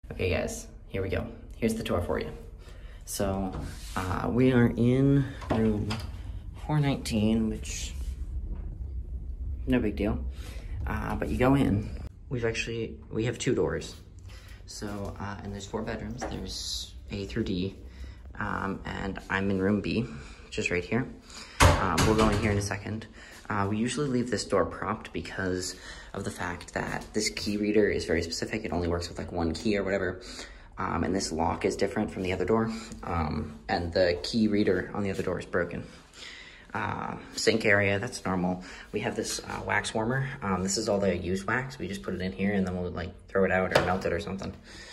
Okay guys, here we go. Here's the tour for you. So, we are in room 419, which, no big deal. But you go in, we have 2 doors. So, and there's 4 bedrooms. There's A through D. And I'm in room B, which is right here. We'll go in here in a second. We usually leave this door propped because of the fact that this key reader is very specific. It only works with like 1 key or whatever. And this lock is different from the other door. And the key reader on the other door is broken. Sink area, that's normal. We have this wax warmer. This is all the used wax. We just put it in here and then we'll like throw it out or melt it or something.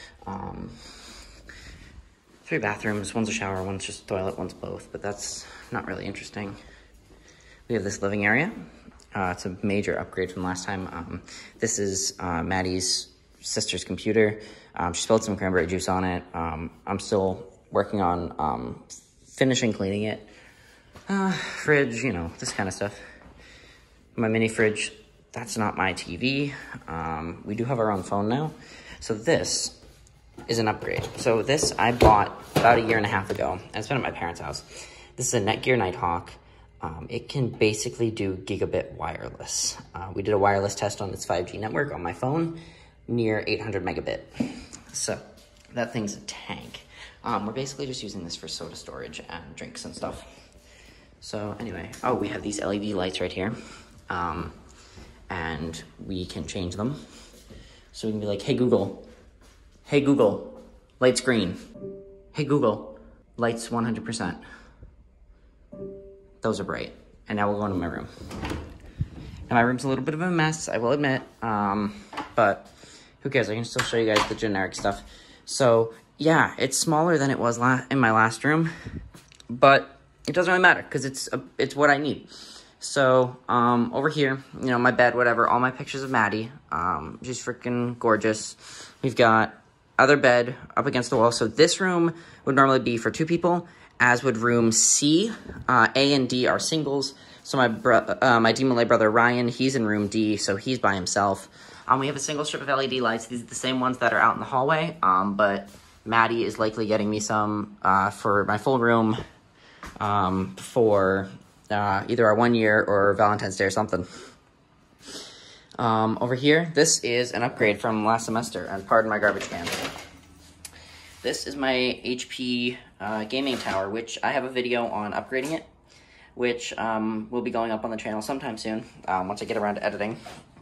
3 bathrooms, one's a shower, one's just a toilet, one's both, but that's not really interesting. We have this living area. It's a major upgrade from last time. This is Maddie's sister's computer. She spilled some cranberry juice on it. I'm still working on finishing cleaning it. Fridge, you know, this kind of stuff. My mini fridge, that's not my TV. We do have our own phone now. So this is an upgrade. So this I bought about 1.5 years ago, and it's been at my parents' house. This is a Netgear Nighthawk. It can basically do gigabit wireless. We did a wireless test on its 5G network on my phone, near 800 megabit. So that thing's a tank. We're basically just using this for soda storage and drinks and stuff. So anyway, oh, we have these LED lights right here. And we can change them. So we can be like, hey Google, lights green. Hey Google, lights 100%. Those are bright. And now we'll go into my room. And my room's a little bit of a mess, I will admit. But who cares? I can still show you guys the generic stuff. So yeah, it's smaller than it was in my last room, but it doesn't really matter because it's what I need. So over here, you know, my bed, whatever, all my pictures of Maddie. She's freaking gorgeous. We've got other bed up against the wall. So this room would normally be for 2 people, as would room C. A and D are singles. So my D Malay brother Ryan, he's in room D, so he's by himself. We have a single strip of LED lights. These are the same ones that are out in the hallway, but Maddie is likely getting me some for my full room for either our 1 year or Valentine's Day or something. Over here, this is an upgrade from last semester, and pardon my garbage can. This is my HP gaming tower, which I have a video on upgrading it, which will be going up on the channel sometime soon, once I get around to editing.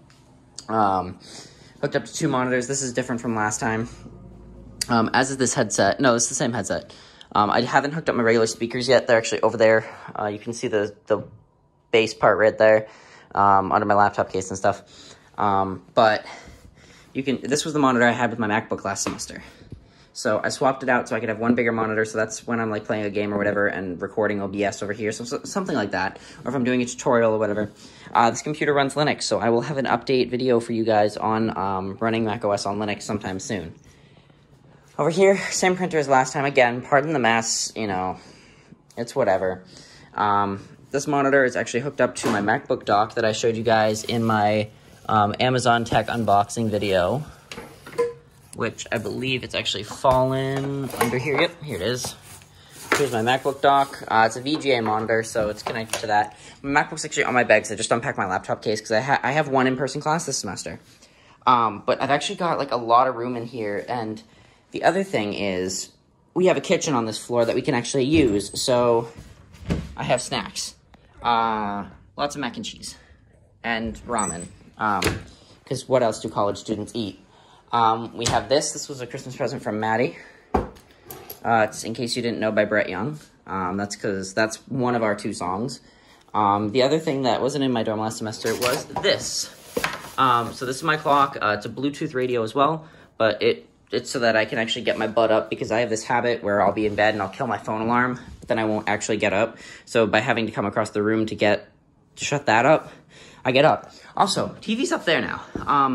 Hooked up to 2 monitors. This is different from last time. As is this headset. No, it's the same headset. I haven't hooked up my regular speakers yet. They're actually over there. You can see the bass part right there, under my laptop case and stuff. But this was the monitor I had with my MacBook last semester. So I swapped it out so I could have 1 bigger monitor, so that's when I'm like playing a game or whatever and recording OBS over here, so something like that, or if I'm doing a tutorial or whatever. This computer runs Linux, so I will have an update video for you guys on running macOS on Linux sometime soon. Over here, same printer as last time. Again, pardon the mess, you know, it's whatever. This monitor is actually hooked up to my MacBook dock that I showed you guys in my Amazon Tech unboxing video, which I believe it's actually fallen under here. Yep, here it is. Here's my MacBook dock. It's a VGA monitor, so it's connected to that. My MacBook's actually on my bag, so I just unpacked my laptop case because I have 1 in-person class this semester. But I've actually got like a lot of room in here, and the other thing is we have a kitchen on this floor that we can actually use, so I have snacks. Lots of mac and cheese and ramen, because what else do college students eat? We have this. This was a Christmas present from Maddie. It's In Case You Didn't Know by Brett Young. That's because that's one of our 2 songs. The other thing that wasn't in my dorm last semester was this. So this is my clock. It's a Bluetooth radio as well, but it's so that I can actually get my butt up, because I have this habit where I'll be in bed and I'll kill my phone alarm, but then I won't actually get up. So by having to come across the room to shut that up, I get up. Also, TV's up there now.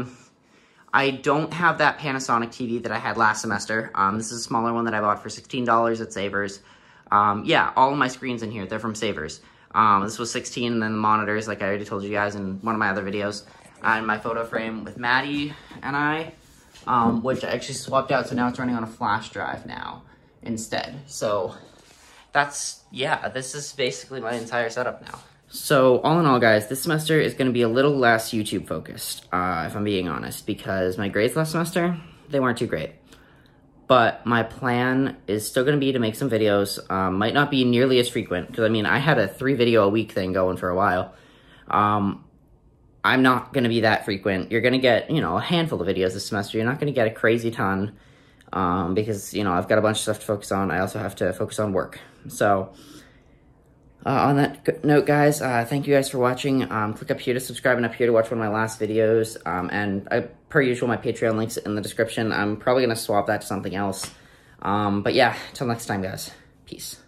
I don't have that Panasonic TV that I had last semester. This is a smaller one that I bought for $16 at Savers. Yeah, all of my screens in here, they're from Savers. This was $16, and then the monitors, like I already told you guys in one of my other videos. And my photo frame with Maddie and I. which I actually swapped out, so now it's running on a flash drive now instead. So that's, yeah, this is basically my entire setup now. So all in all, guys, this semester is going to be a little less YouTube focused, if I'm being honest, because my grades last semester, they weren't too great. But my plan is still going to be to make some videos. Might not be nearly as frequent, because I mean, I had a 3 video a week thing going for a while. I'm not going to be that frequent. You're going to get, you know, a handful of videos this semester. You're not going to get a crazy ton, because, you know, I've got a bunch of stuff to focus on. I also have to focus on work. So on that note, guys, thank you guys for watching. Click up here to subscribe and up here to watch one of my last videos. And per usual, my Patreon link's in the description. I'm probably going to swap that to something else. But yeah, till next time, guys. Peace.